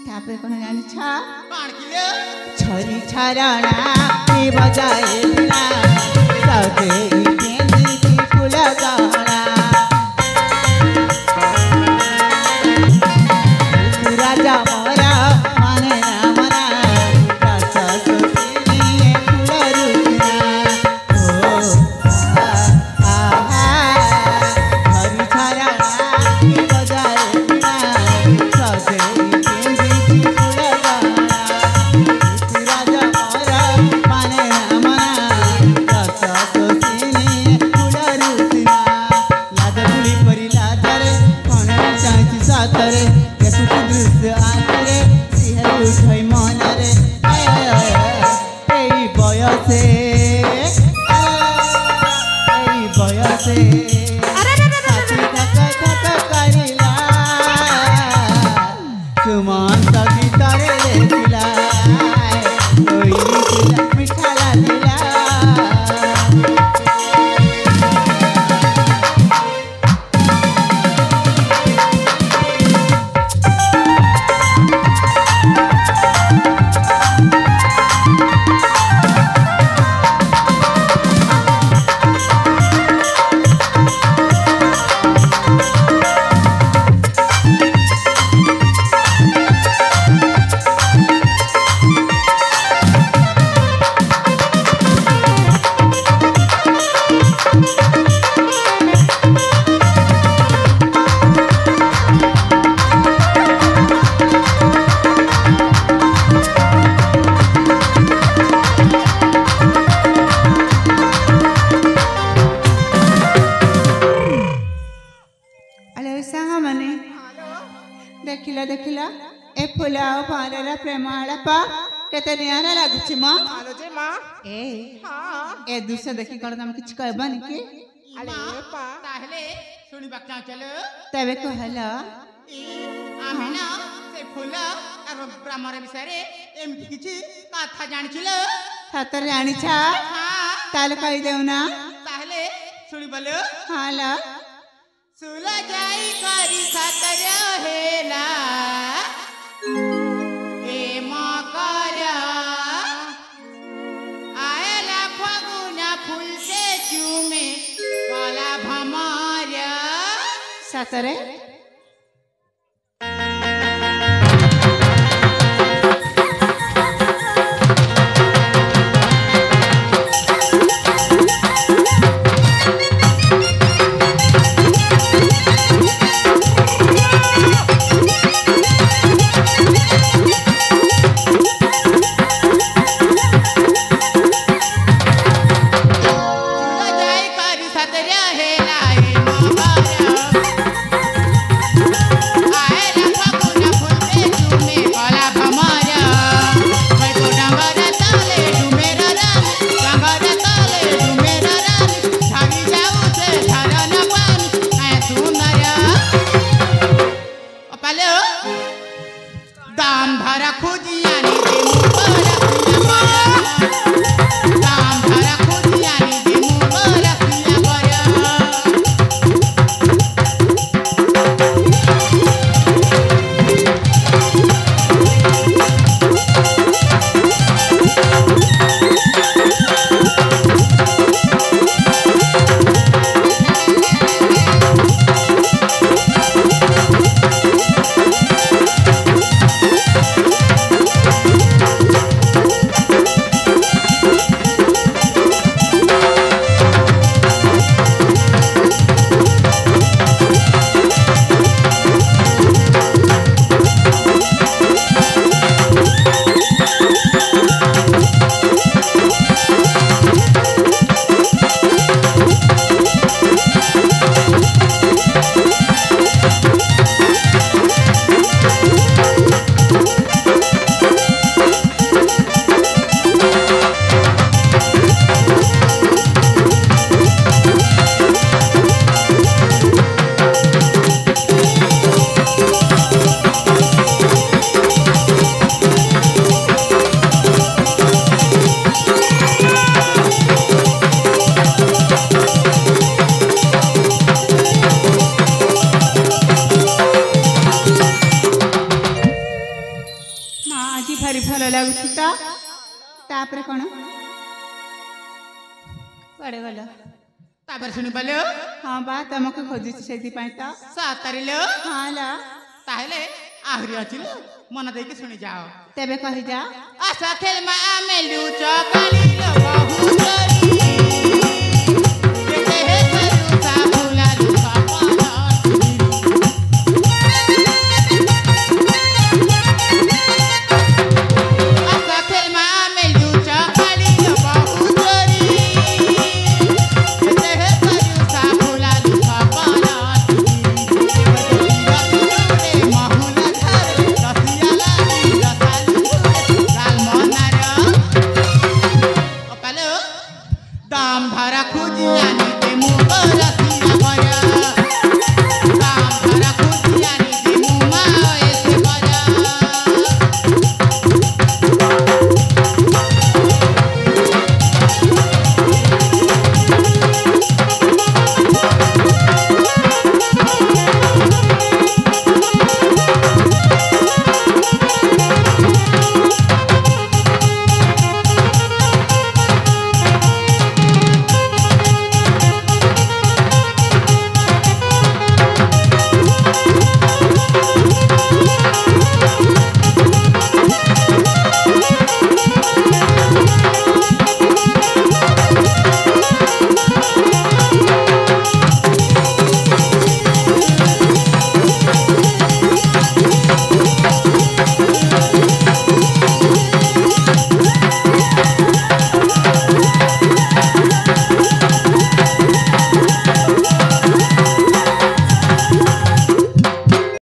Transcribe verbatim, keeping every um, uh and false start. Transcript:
तापर कौन जानी छा कौन किले छरी छराना की बजाए ना सजे गेंदी की फूल गाना राजा मोरा माने ना मना रस सुनी फूल रुना ओ आ आ छरी छराना की बजाए ना सजे देखिला देखिला ए फुलाओ पाररा प्रेमाळपा केते नियारा लागुची मा आलो जे मां ए हां ए दुसे देखि कोन हम किछ कहबानी के अरे पा ताहले सुनी बक्का चलो तबे कहला ई आमे ना से फुल और प्रेमर विषय एमती किछि कथा जानिछिलो सतर जानि छा हां ताले कहि देउना ताहले सुनी बोलो हाला सुला जाई करी सतर हेला ए मकर आयला फगुना फूल से चूमे कला भमर सतरे ଶୁଣିକି ଭାରି ଭଲ ଲାଗୁଛି ତ ତାପରେ କଣ କୁଆଡ଼େ ଗଲ ତାପରେ ଶୁଣିପାରିଲ ହଁ ବା ତମକୁ ଖୋଜୁଛି ସେଇଥିପାଇଁ ତ ସତରିଲ ହଁ ଲ ତାହେଲେ ଆହୁରି ଅଛି ଲୋ ମନ ଦେଇକି ଶୁଣି ଯାଅ ତେବେ କହିଯାଅ ଆଶା ଖେଲମା ଆମେ ଲୁଚ କାଲି ଲୋ ବହୁ